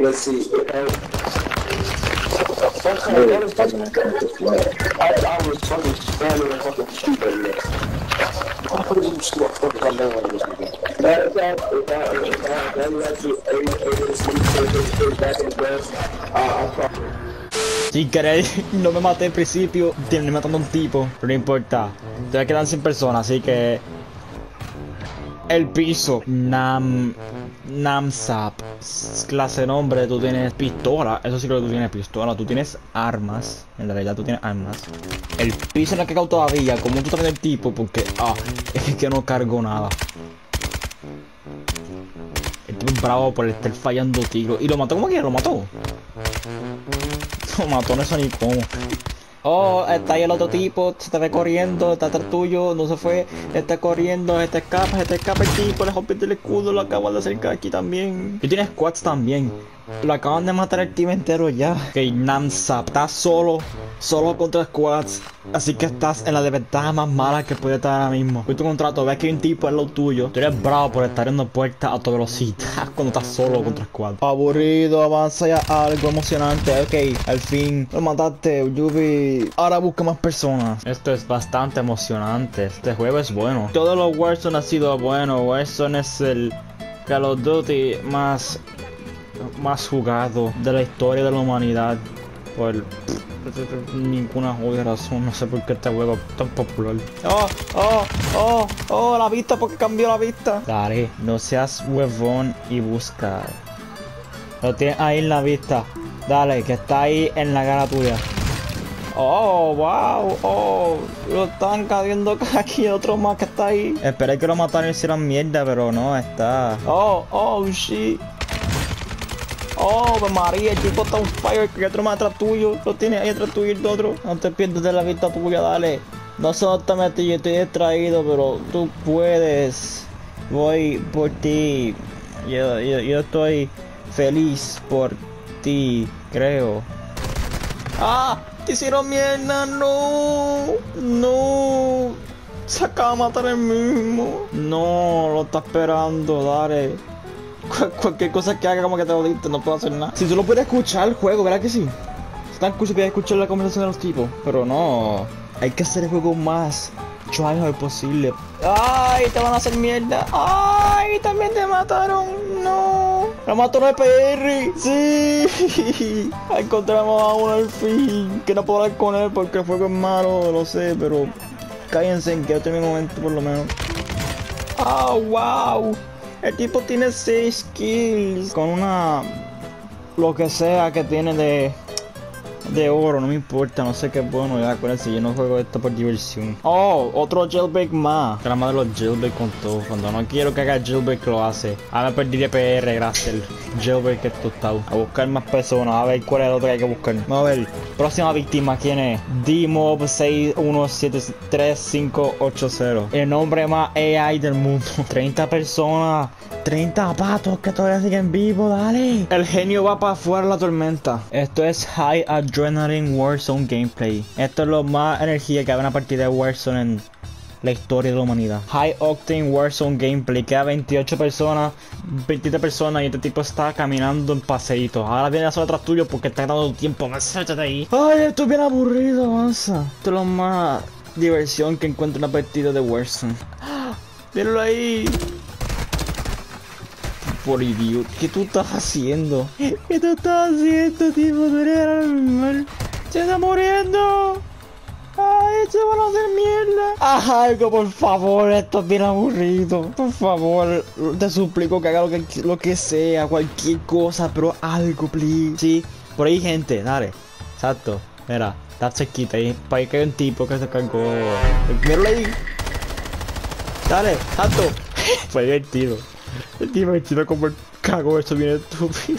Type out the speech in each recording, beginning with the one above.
let's see. What is fucking I was fucking standing in fucking stupid. What the fuck is you fucking come down with this again? That back in the breast. I'm probably. Sin querer, no me maté al principio, terminé matando a un tipo, pero no importa. Todavía quedan 100 personas, así que... El piso. Namsap. Clase de nombre, tú tienes pistola. Eso sí creo que tú tienes pistola. Tú tienes armas. En realidad tú tienes armas. El piso no ha cagado todavía. Como tú también el tipo, porque... es que no cargo nada. El tipo es bravo por estar fallando tiros. Y lo mató como que lo mató. Lo mató, no sé ni cómo. Oh, está ahí el otro tipo, se te ve corriendo, está atrás tuyo, no se fue, está corriendo, se te escapa el tipo, le rompiste el escudo, lo acaban de acercar aquí también. Y tienes squads también. Lo acaban de matar el team entero ya. Ok, Namsap, estás solo contra squads. Así que estás en la desventaja más mala que puede estar ahora mismo. Con tu contrato, ves que hay un tipo en lo tuyo. Tú eres bravo por estar abriendo puertas a toda velocidad cuando estás solo contra squad. Aburrido, avanza ya algo emocionante. Ok, al fin lo mataste, Yubi. Ahora busca más personas. Esto es bastante emocionante. Este juego es bueno. Todos los Warzone han sido buenos. Warzone es el Call of Duty más jugado de la historia de la humanidad. Por ninguna jodida razón. No sé por qué este juego es tan popular. Oh, la vista, porque cambió la vista. Dale, no seas huevón y busca. Lo tienes ahí en la vista. Dale, que está ahí en la cara tuya. Oh, wow, lo están cayendo aquí, otro más que está ahí. Esperé que lo mataran y hicieran mierda, pero no, está. Oh, shit. Oh, María, el tipo está on fire, que otro más atrás tuyo. Lo tienes ahí atrás tuyo el otro. No te pierdas de la vista tuya, dale. No sé dónde te metí, yo estoy distraído, pero tú puedes. Voy por ti. Yo estoy feliz por ti, creo. Te hicieron mierda, no. Se acaba de matar el mismo. No, lo está esperando, dale. Cualquier cosa que haga como que te jodiste, no puedo hacer nada. Si tú lo puedes escuchar el juego, ¿verdad que sí? Si tan cool, puedes escuchar la conversación de los tipos. Pero no, hay que hacer el juego más tryhard posible. ¡Ay! Te van a hacer mierda. ¡Ay! También te mataron. No. Lo mató un EPR. Sí. Encontramos a uno al fin. Que no puedo hablar con él porque el juego es malo, lo sé, pero cállense en que yo tengo mi momento por lo menos. Wow. El tipo tiene 6 kills con una... lo que sea que tiene de oro, no me importa, no sé qué es bueno, ya acuérdense, yo no juego esto por diversión. Otro jailbreak más. Que la madre de los jailbreak con todo. Cuando no quiero que haga jailbreak lo hace. Me perdí de PR gracias al jailbreak que es tostado. A buscar más personas, a ver cuál es el otro que hay que buscar. Vamos a ver, próxima víctima, ¿quién es? DMob 61733580. El nombre más AI del mundo. 30 personas. 30 patos que todavía siguen vivos, dale. El genio va para afuera de la tormenta. Esto es High Adrenaline Warzone Gameplay. Esto es lo más energía que hay en una partida de Warzone en la historia de la humanidad. High Octane Warzone Gameplay. Queda 28 personas, 27 personas y este tipo está caminando en paseíto. Ahora viene a hacer atrás tuyo porque está dando tiempo. Suéltate ahí. Ay, esto es bien aburrido, avanza. Esto es lo más diversión que encuentro en una partida de Warzone. Míralo ahí. Por idiota, ¿qué tú estás haciendo? ¿Qué tú estás haciendo, tipo? Tú eres normal. ¡Se está muriendo! ¡Ay, se van a hacer mierda! ¡Algo, por favor! Esto es bien aburrido. Por favor, te suplico que haga lo que sea, cualquier cosa, pero algo, please. Sí, por ahí, gente, dale. Exacto. Mira, está cerquita ahí. Para ahí que hay un tipo que se cargó. Míralo ahí. Dale, exacto. Fue divertido. Es divertido como el cago, eso viene estúpido.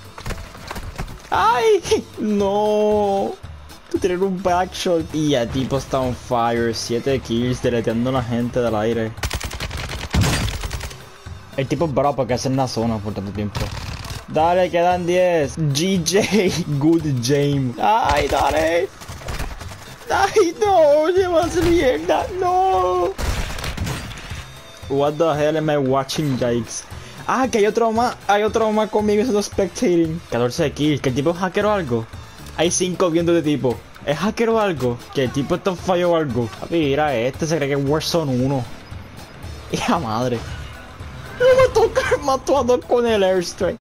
¡Ay! ¡No! Tú tienes un backshot. Y el tipo está on fire. 7 kills, deleteando a la gente del aire. El tipo es bravo porque hace en la zona por tanto tiempo. Dale, quedan 10. GJ, good James. ¡Ay, dale! ¡Ay, no! ¡Llevas mierda! ¡No! What the hell am I watching, yikes? Ah, que hay otro más conmigo haciendo spectating. 14 kills, que el tipo es hacker o algo. Hay 5 viendo de tipo. ¿Es hacker o algo? Que el tipo está fallo o algo. Papi, mira este, se cree que es Warzone 1. Hija madre. Lo mató a dos con el airstrike.